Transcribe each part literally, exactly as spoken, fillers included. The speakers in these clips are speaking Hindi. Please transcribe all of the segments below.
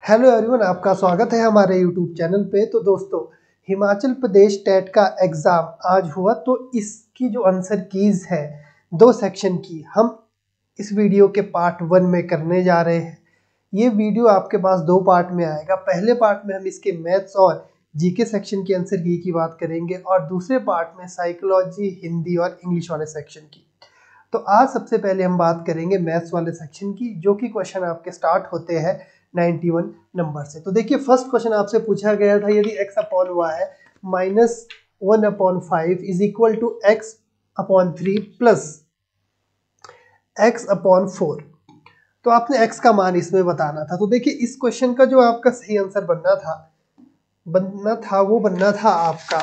हेलो एवरीवन, आपका स्वागत है हमारे यूट्यूब चैनल पे। तो दोस्तों, हिमाचल प्रदेश टेट का एग्ज़ाम आज हुआ, तो इसकी जो आंसर कीज़ है दो सेक्शन की, हम इस वीडियो के पार्ट वन में करने जा रहे हैं। ये वीडियो आपके पास दो पार्ट में आएगा। पहले पार्ट में हम इसके मैथ्स और जीके सेक्शन की आंसर की की बात करेंगे और दूसरे पार्ट में साइकोलॉजी, हिंदी और इंग्लिश वाले सेक्शन की। तो आज सबसे पहले हम बात करेंगे मैथ्स वाले सेक्शन की, जो कि क्वेश्चन आपके स्टार्ट होते हैं इक्यानवे नंबर से। तो देखिए, फर्स्ट क्वेश्चन आपसे पूछा गया था, यदि x अपॉन हुआ है minus one upon five is equal to x upon three plus x upon four, तो आपने x का मान इसमें बताना था। तो देखिए, इस क्वेश्चन का जो आपका सही आंसर बनना था बनना था वो बनना था आपका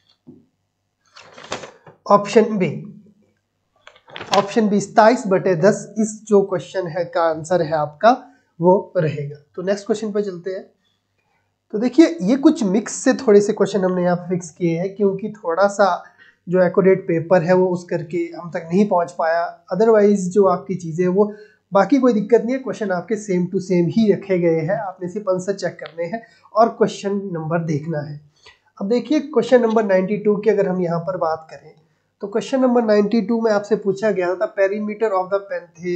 ऑप्शन बी। ऑप्शन बी सताइस बटे दस, इस जो क्वेश्चन है का आंसर है आपका वो रहेगा। तो नेक्स्ट क्वेश्चन पे चलते हैं। तो देखिए, ये कुछ मिक्स से थोड़े से क्वेश्चन हमने यहाँ फिक्स किए हैं, क्योंकि थोड़ा सा जो एक्यूरेट पेपर है वो उस करके हम तक नहीं पहुँच पाया। अदरवाइज जो आपकी चीज़ें हैं वो बाकी कोई दिक्कत नहीं है, क्वेश्चन आपके सेम टू सेम ही रखे गए हैं। आपने सिर्फ आंसर चेक करने हैं और क्वेश्चन नंबर देखना है। अब देखिए, क्वेश्चन नंबर नाइन्टी टू की अगर हम यहाँ पर बात करें, तो क्वेश्चन नंबर नाइन्टी टू में आपसे पूछा गया था perimeter of the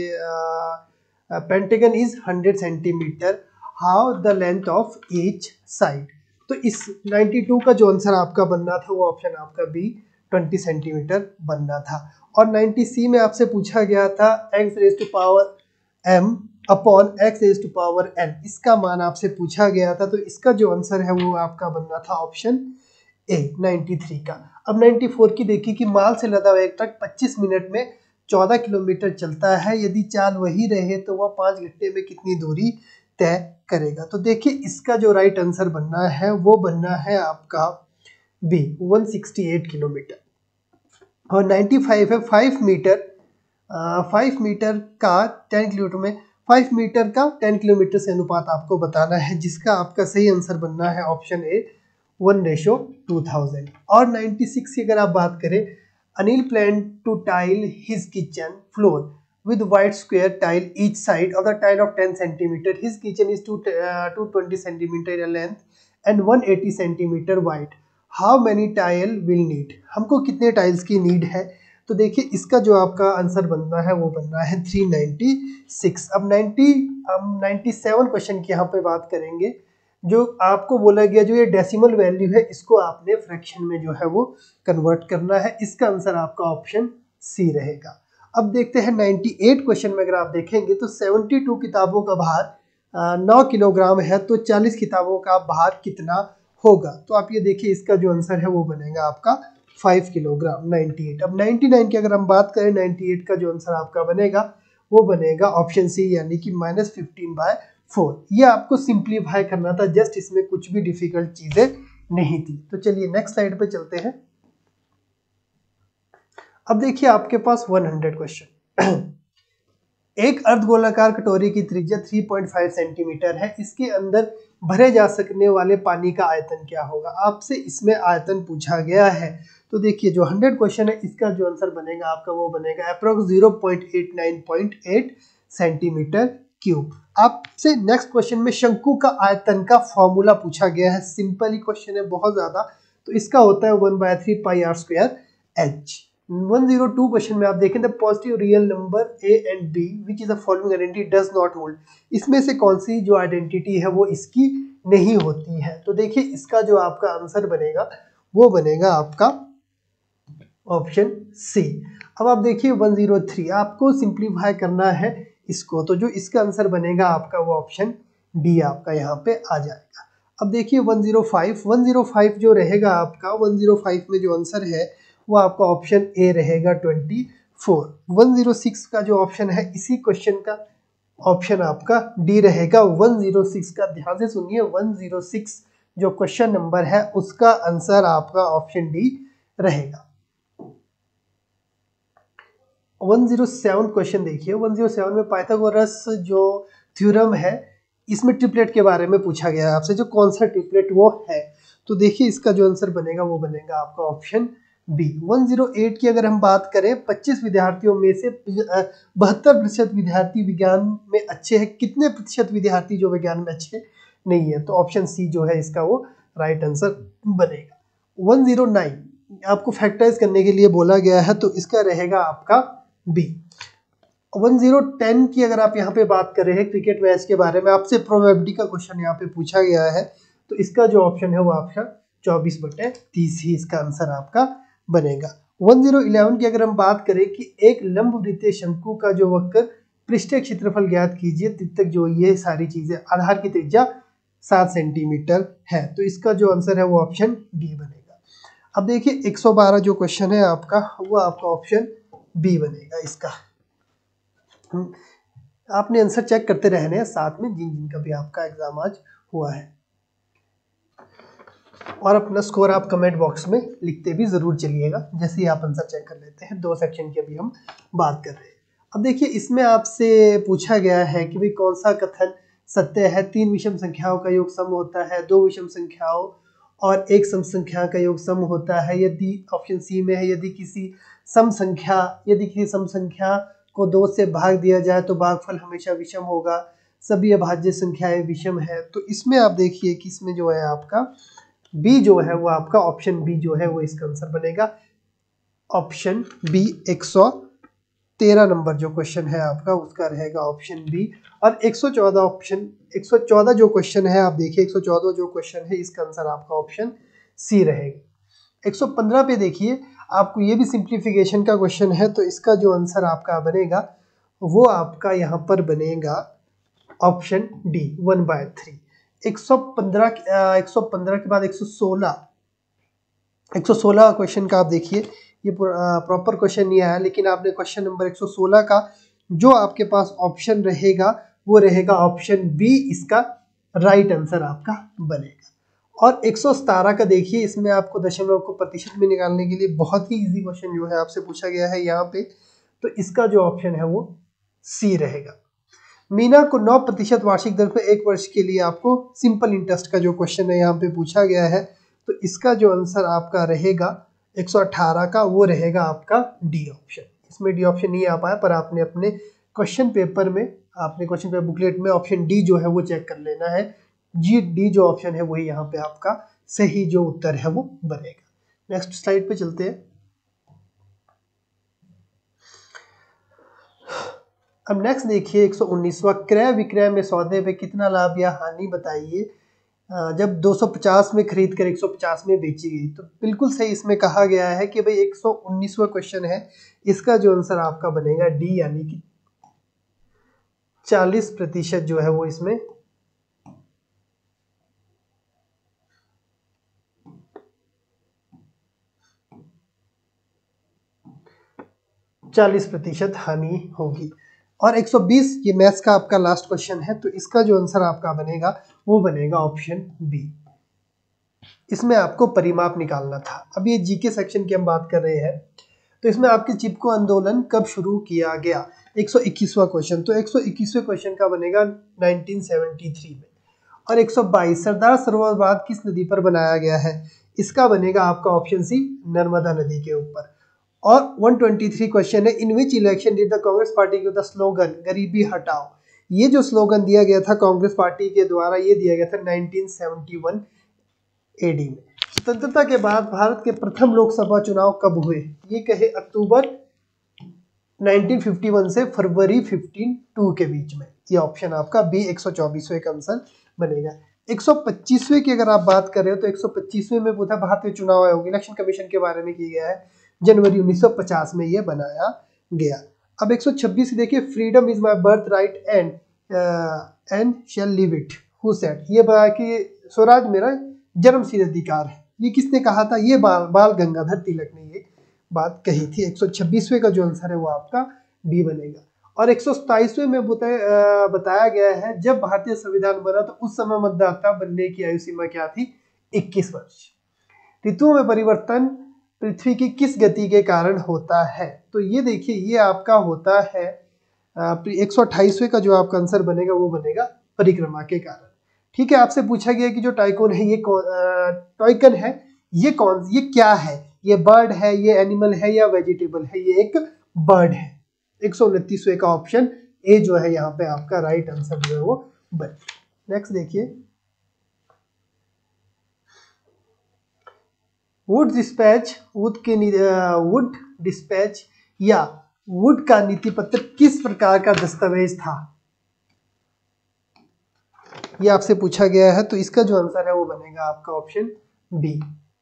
pentagon is hundred centimetre, how the length of each side. तो इस नाइन्टी टू का जो आंसर आपका बनना था वो ऑप्शन आपका बी ट्वेंटी सेंटीमीटर बनना था। और नाइन्टी सी में आपसे पूछा गया था x raise to power m upon x raise to power n, इसका मान आपसे पूछा गया था। तो इसका जो आंसर है वो आपका बनना था ऑप्शन ए नाइन्टी थ्री का। अब नाइन्टी फोर की देखिए कि माल से लदा हुआ एक ट्रक पच्चीस मिनट में चौदह किलोमीटर चलता है, यदि चाल वही रहे तो वह पाँच घंटे में कितनी दूरी तय करेगा। तो देखिए, इसका जो राइट आंसर बनना है वो बनना है आपका बी एक सौ अड़सठ किलोमीटर। और नाइन्टी फाइव है फाइव मीटर, फाइव मीटर का टेन किलोमीटर में फाइव मीटर का टेन किलोमीटर से अनुपात आपको बताना है, जिसका आपका सही आंसर बनना है option A one ratio two thousand. और नाइन्टी सिक्स की अगर आप बात करें, Anil plan to tile his kitchen floor with white square tile each side of the tile of ten centimeter. His kitchen is two uh, two hundred twenty centimeter in length and one hundred eighty centimeter wide. How many tile will need? हमको कितने टाइल्स की नीड है? तो देखिए, इसका जो आपका आंसर बनना है वो बनना है थ्री नाइन्टी सिक्स। अब नाइन्टी हम नाइन्टी सेवन क्वेश्चन की यहाँ पे बात करेंगे। जो आपको बोला गया, जो ये डेसिमल वैल्यू है, इसको आपने फ्रैक्शन में जो है वो कन्वर्ट करना है। इसका आंसर आपका ऑप्शन सी रहेगा। अब देखते हैं नाइन्टी एट क्वेश्चन में अगर आप देखेंगे तो बहत्तर किताबों का भार नौ किलोग्राम है, तो चालीस किताबों का भार कितना होगा। तो आप ये देखिए, इसका जो आंसर है वो बनेगा आपका पाँच किलोग्राम अट्ठानवे। अब निन्यानवे की अगर हम बात करें, अट्ठानवे का जो आंसर आपका बनेगा वो बनेगा ऑप्शन सी, यानी कि माइनस फिफ्टीन बाय फोर। ये आपको सिंप्लीफाई करना था, जस्ट इसमें कुछ भी डिफिकल्ट चीजें नहीं थी। तो चलिए नेक्स्ट स्लाइड पे चलते हैं। अब देखिए, आपके पास सौ क्वेश्चन। एक अर्धगोलाकार कटोरी की त्रिज्या तीन पॉइंट पाँच सेंटीमीटर है, इसके अंदर भरे जा सकने वाले पानी का आयतन क्या होगा। आपसे इसमें आयतन पूछा गया है। तो देखिए, जो सौ क्वेश्चन है, इसका जो आंसर बनेगा आपका वो बनेगा approx zero point eight nine point eight centimetre cube. आपसे नेक्स्ट क्वेश्चन में शंकु का आयतन का फॉर्मूला पूछा गया है। सिंपल ही क्वेश्चन है, बहुत ज्यादा। तो इसका होता है one by three pi r square h. One zero two question में आप देखें, the positive real number a and b which is the following identity does not hold. इसमें से कौन सी जो आइडेंटिटी है वो इसकी नहीं होती है। तो देखिए, इसका जो आपका आंसर बनेगा वो बनेगा आपका ऑप्शन सी। अब आप देखिए वन ज़ीरो थ्री, आपको सिंप्लीफाई करना है इसको, तो जो इसका आंसर बनेगा आपका वो ऑप्शन डी आपका यहाँ पे आ जाएगा। अब देखिए one zero five, one zero five जो रहेगा आपका, वन ज़ीरो फाइव में जो आंसर है वो आपका ऑप्शन ए रहेगा twenty four. One zero six का जो ऑप्शन है, इसी क्वेश्चन का ऑप्शन आपका डी रहेगा। वन ज़ीरो सिक्स का ध्यान से सुनिए, वन ज़ीरो सिक्स जो क्वेश्चन नंबर है उसका आंसर आपका ऑप्शन डी रहेगा। वन ज़ीरो सेवन क्वेश्चन देखिए, वन ज़ीरो सेवन में पाइथागोरस जो थ्योरम है, इसमें ट्रिपलेट के बारे में पूछा गया है आपसे, जो कौन सा ट्रिपलेट वो है। तो देखिए, इसका जो आंसर बनेगा वो बनेगा आपका option B. One zero eight की अगर हम बात करें, पच्चीस विद्यार्थियों में से बहत्तर प्रतिशत विद्यार्थी विज्ञान में अच्छे हैं। कितने प्रतिशत विद्यार्थी जो विज्ञान में अच्छे हैं, नहीं है, तो ऑप्शन सी जो है इसका वो राइट आंसर बनेगा। वन ज़ीरो नाइन आपको फैक्टराइज करने के लिए बोला गया है, तो इसका रहेगा आपका बी। वन ज़ीरो टेन की अगर आप यहाँ पे बात कर रहे हैं क्रिकेट मैच के बारे में, आपसे प्रोबेबिलिटी का क्वेश्चन यहाँ पे पूछा गया है, तो इसका जो ऑप्शन है वो आपका चौबीस बटे तीस ही इसका आंसर आपका बनेगा। वन ज़ीरो इलेवन की अगर हम बात करें कि एक लंब वृत्तीय शंकु का जो वक्र पृष्ठीय क्षेत्रफल ज्ञात कीजिए, तब तक जो ये सारी चीजें, आधार की त्रिज्या सात सेंटीमीटर है, तो इसका जो आंसर है वो ऑप्शन डी बनेगा। अब देखिए एक सौ बारह जो क्वेश्चन है आपका, वो आपका ऑप्शन बी बनेगा इसका। आपने आंसर चेक करते रहने हैं साथ में, जिन जिनका भी आपका एग्जाम आज हुआ है, और अपना स्कोर आप कमेंट बॉक्स में लिखते भी जरूर चलिएगा जैसे ही आप आंसर चेक कर लेते हैं। दो सेक्शन की अभी हम बात कर रहे हैं। अब देखिए इसमें आपसे पूछा गया है कि भाई कौन सा कथन सत्य है। तीन विषम संख्याओं का योग सम होता है, दो विषम संख्याओं और एक सम संख्या का योग सम होता है, यदि ऑप्शन सी में है यदि किसी सम संख्या यदि किसी सम संख्या को दो से भाग दिया जाए तो भागफल हमेशा विषम होगा, सभी अभाज्य संख्याएं विषम है। तो इसमें आप देखिए कि इसमें जो है आपका बी जो है वो आपका ऑप्शन बी जो है वो इसका आंसर बनेगा। ऑप्शन बी एक सौ तेरह नंबर जो क्वेश्चन है आपका उसका रहेगा ऑप्शन बी। और एक सौ चौदह ऑप्शन एक सौ चौदह जो क्वेश्चन है आप देखिए एक सौ चौदह जो क्वेश्चन है इसका आंसर आपका ऑप्शन सी रहेगा। एक सौ पंद्रह पे देखिए आपको ये भी सिंप्लीफिकेशन का क्वेश्चन है, तो इसका जो आंसर आपका बनेगा वो आपका यहाँ पर बनेगा option D one by three. एक सौ पंद्रह एक सौ पंद्रह के बाद एक सौ सोलह एक सौ सोलह क्वेश्चन का आप देखिए, ये प्रॉपर क्वेश्चन नहीं आया, लेकिन आपने क्वेश्चन नंबर एक सौ सोलह का जो आपके पास ऑप्शन रहेगा वो रहेगा ऑप्शन बी, इसका राइट आंसर आपका बनेगा। और एक सौ सतारह का देखिए, इसमें आपको दशमलव को प्रतिशत में निकालने के लिए बहुत ही इजी क्वेश्चन जो है आपसे पूछा गया है यहाँ पे, तो इसका जो ऑप्शन है वो सी रहेगा। मीना को नौ प्रतिशत वार्षिक दर पर एक वर्ष के लिए आपको सिंपल इंटरेस्ट का जो क्वेश्चन है यहाँ पे पूछा गया है, तो इसका जो आंसर आपका रहेगा एक सौ अठारह का वो रहेगा आपका डी ऑप्शन। इसमें डी ऑप्शन नहीं आ पाया, पर आपने अपने क्वेश्चन पेपर में आपने क्वेश्चन पेपर बुकलेट में ऑप्शन डी जो है वो चेक कर लेना है। जी डी जो ऑप्शन है वही यहाँ पे आपका सही जो उत्तर है वो बनेगा। नेक्स्ट स्लाइड पे चलते हैं। अब नेक्स्ट देखिए एक सौ उन्नीसवां, क्रय विक्रय में सौदे पे कितना लाभ या हानि बताइए जब दो सौ पचास में खरीद कर एक सौ पचास में बेची गई। तो बिल्कुल सही इसमें कहा गया है कि भाई एक सौ उन्नीसवां क्वेश्चन है, इसका जो आंसर आपका बनेगा डी, यानी कि चालीस प्रतिशत जो है वो इसमें चालीस प्रतिशत हानि होगी। और एक सौ बीस ये मैथ्स का आपका लास्ट क्वेश्चन है, तो इसका जो आंसर आपका बनेगा वो बनेगा ऑप्शन बी। इसमें आपको परिमाप निकालना था। अब ये जीके सेक्शन की हम बात कर रहे हैं, तो इसमें आपके चिपको आंदोलन कब शुरू किया गया, एक सौ इक्कीसवां क्वेश्चन। तो एक सौ इक्कीसवें क्वेश्चन का बनेगा उन्नीस सौ तिहत्तर में। और एक सौ बाईस, सरदार सरोवर बांध किस नदी पर बनाया गया है, इसका बनेगा आपका ऑप्शन सी, नर्मदा नदी के ऊपर। और एक सौ तेईस क्वेश्चन है, in which election did the Congress party give the slogan गरीबी हटाओ। ये जो स्लोगन दिया गया था कांग्रेस पार्टी के द्वारा, ये दिया गया था उन्नीस सौ इकहत्तर एडी में। स्वतंत्रता के बाद भारत के प्रथम लोकसभा चुनाव कब हुए, ये कहे अक्टूबर उन्नीस सौ इक्यावन से फरवरी बारह के बीच में। ये ऑप्शन आपका बी एक सौ चौबीसवें का आंसर बनेगा। एक सौ पच्चीसवें की अगर आप बात कर रहे हो, तो एक सौ पच्चीसवें में पूछा भारतीय चुनाव आयोग इलेक्शन कमीशन के बारे में की गया है, जनवरी उन्नीस सौ पचास में ये बनाया गया। अब एक सौ छब्बीस देखिए, freedom is my birth right and and shall live it who said. ये बता कि स्वराज मेरा जन्मसिद्ध अधिकार है, ये किसने कहा था, ये बाल बाल गंगाधर तिलक ने ये बात कही थी। एक सौ छब्बीसवें का जो आंसर है वो आपका डी बनेगा। और एक सौ सताईसवें में बताया बताया गया है, जब भारतीय संविधान बना तो उस समय मतदाता बनने की आयु सीमा क्या थी, इक्कीस वर्ष। ऋतुओं में परिवर्तन पृथ्वी की किस गति के कारण होता है, तो ये देखिए ये आपका होता है एक सौ अट्ठाईसवें का जो आपका आंसर बनेगा वो बनेगा परिक्रमा के कारण। ठीक है, आपसे पूछा गया कि जो टाइकोन है ये टॉइकन है ये कौन ये क्या है, ये बर्ड है, ये एनिमल है या वेजिटेबल है, ये एक बर्ड है। एक सौ उनतीसवें का ऑप्शन ए जो है यहाँ पे आपका राइट आंसर जो है वो बर्ड। नेक्स्ट देखिए वुड डिस्पैच, वुड के वुड डिस्पैच या वुड का नीति पत्र किस प्रकार का दस्तावेज था, ये आपसे पूछा गया है। तो इसका जो आंसर है वो बनेगा आपका ऑप्शन बी।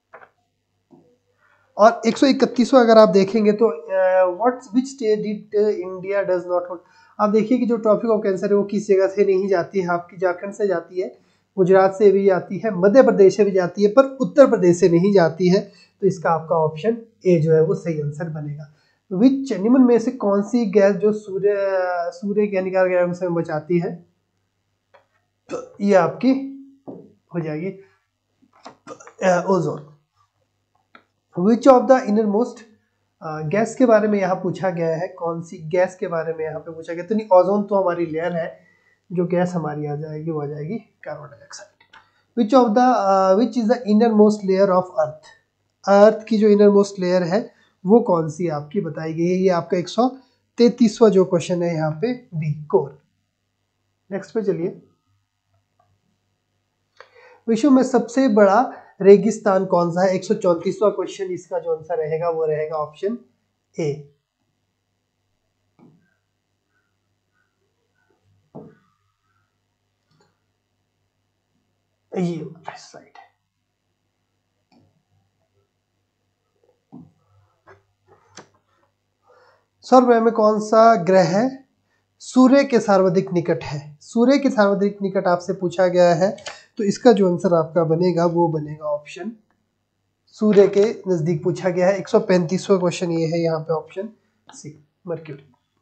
और एक सौ इकतीसवां अगर आप देखेंगे तो what which state did India does not hold, आप देखिए कि जो ट्रॉपिक ऑफ कैंसर है वो किस जगह से नहीं जाती है, आपकी झारखंड से जाती है, गुजरात से भी जाती है, मध्य प्रदेश से भी जाती है, पर उत्तर प्रदेश से नहीं जाती है। तो इसका आपका ऑप्शन ए जो है वो सही आंसर बनेगा। विच निम्न में से कौन सी गैस जो सूर्य सूर्य के हानिकारक गैसों से बचाती है, तो ये आपकी हो जाएगी ozone. Which of the inner most, gas के बारे में यहाँ पूछा गया है, कौन सी गैस के बारे में यहाँ पे पूछा गया, तो नहीं ओजोन तो हमारी लेयर है, जो गैस हमारी आ जाएगी वो आ जाएगी carbon dioxide. Which of the which is the inner most layer of earth, earth की जो इनर मोस्ट लेयर है वो कौन सी आपकी बताई गई है, ये आपका एक सौ तैतीसवां जो क्वेश्चन है यहाँ पे बी, कोर। नेक्स्ट पे चलिए, विश्व में सबसे बड़ा रेगिस्तान कौन सा है, एक सौ चौंतीसवां क्वेश्चन, इसका जो आंसर रहेगा वो रहेगा ऑप्शन ए। ये साइड है। सौर में कौन सा ग्रह है सूर्य के सर्वाधिक निकट है, सूर्य के सर्वाधिक निकट आपसे पूछा गया है। तो इसका जो आंसर आपका बनेगा वो बनेगा ऑप्शन, सूर्य के नजदीक पूछा गया है। एक सौ पैंतीसवां क्वेश्चन ये है यहाँ पे ऑप्शन सी, मर्क्यूरी।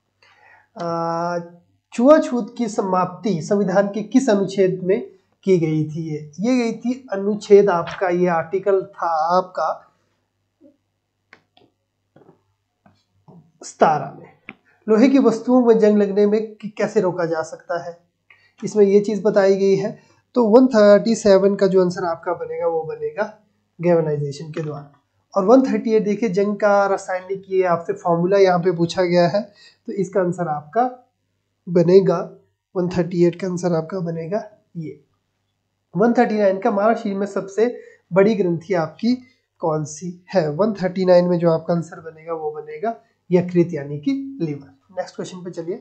छुआछूत की समाप्ति संविधान के किस अनुच्छेद में की गई थी, ये ये गई थी अनुच्छेद आपका, ये आर्टिकल था आपका सतारह में। लोहे की वस्तुओं में जंग लगने में कैसे रोका जा सकता है, इसमें ये चीज बताई गई है। तो एक सौ सैंतीस का जो आंसर आपका बनेगा वो बनेगा गैल्वेनाइजेशन के द्वारा। और एक सौ अड़तीस देखिए जंग का रासायनिक ये आपसे फॉर्मूला यहाँ पे पूछा गया है। तो इसका आंसर आपका बनेगा एक सौ अड़तीस का आंसर आपका बनेगा ये। एक सौ उनतालीस का हमारा शरीर में सबसे बड़ी ग्रंथि आपकी कौन सी है, एक सौ उनतालीस में जो आपका आंसर बनेगा वो बनेगा यकृत यानी कि लीवर। नेक्स्ट क्वेश्चन पे चलिए,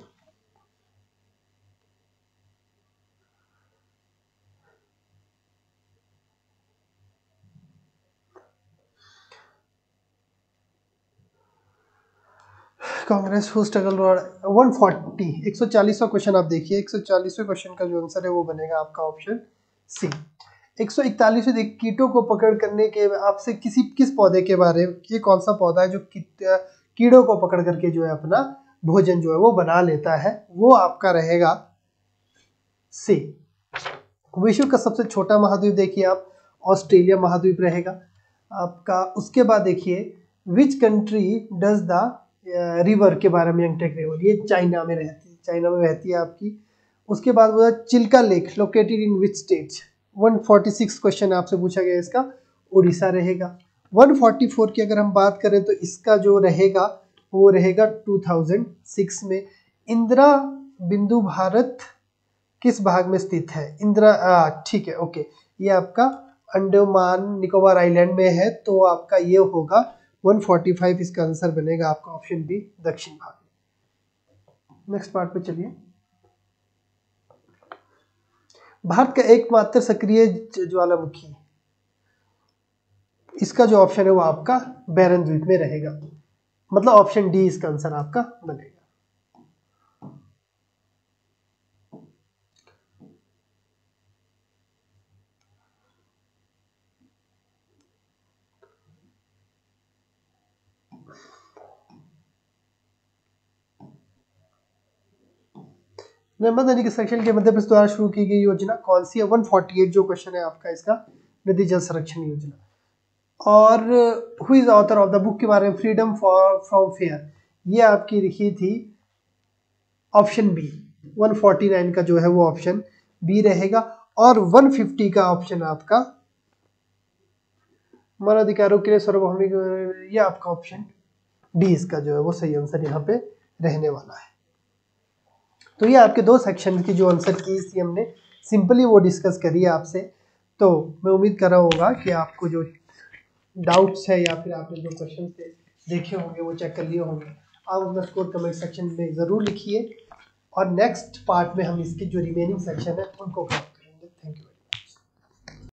कांग्रेस हु स्ट्रगल एक सौ चालीस एक सौ चालीसवां क्वेश्चन आप देखिए, एक सौ चालीसवें क्वेश्चन का जो आंसर है वो बनेगा आपका ऑप्शन सी। एक सौ इकतालीस देख कीटों को पकड़ करने के आपसे किसी किस पौधे के बारे में, ये कौन सा पौधा है जो कीड़ों को पकड़ करके जो है अपना भोजन जो है वो बना लेता है, वो आपका रहेगा सी। विश्व का सबसे छोटा महाद्वीप देखिए आप, ऑस्ट्रेलिया महाद्वीप रहेगा आपका। उसके बाद देखिए which country does the river के बारे में, यंगटेक रिवर, ये चाइना में रहती है, चाइना में रहती है आपकी। उसके बाद वो Chilka lake located in which states, एक सौ छियालीस क्वेश्चन आपसे पूछा गया, इसका उड़ीसा रहेगा। एक सौ चौवालीस की अगर हम बात करें तो इसका जो रहेगा वो रहेगा दो हज़ार छह में। इंदिरा बिंदु भारत किस भाग में स्थित है, इंदिरा, ठीक है ओके, ये आपका अंडमान निकोबार आइलैंड में है। तो आपका ये होगा एक सौ पैंतालीस, इसका आंसर बनेगा आपका ऑप्शन बी, दक्षिण भाग। नेक्स्ट पार्ट पे चलिए, भारत का एकमात्र सक्रिय ज्वालामुखी, इसका जो ऑप्शन है वो आपका बैरन द्वीप में रहेगा, मतलब ऑप्शन डी इसका आंसर आपका बनेगा। नर्मदा नदी के संरक्षण के मध्य प्रदेश द्वारा शुरू की गई योजना कौन सी है, एक सौ अड़तालीस जो क्वेश्चन है आपका इसका, नदी जल संरक्षण योजना। और who is author of the book के बारे में, फ्रीडम फॉर फ्रॉम फेयर, ये आपकी लिखी थी ऑप्शन बी। एक सौ उनचास का जो है वो ऑप्शन बी रहेगा। और एक सौ पचास का ऑप्शन आपका मानव अधिकारों के लिए सार्वभौमिक, ये आपका ऑप्शन डी इसका जो है वो सही आंसर यहाँ पे रहने वाला है। तो ये आपके दो सेक्शन की जो आंसर की थी हमने सिंपली वो डिस्कस करी है आपसे। तो मैं उम्मीद कर रहा होगा कि आपको जो डाउट्स है या फिर आपने जो क्वेश्चन थे देखे होंगे वो चेक कर लिए होंगे, आप अपना स्कोर कमेंट सेक्शन में ज़रूर लिखिए और नेक्स्ट पार्ट में हम इसके जो रिमेनिंग सेक्शन है उनको करें।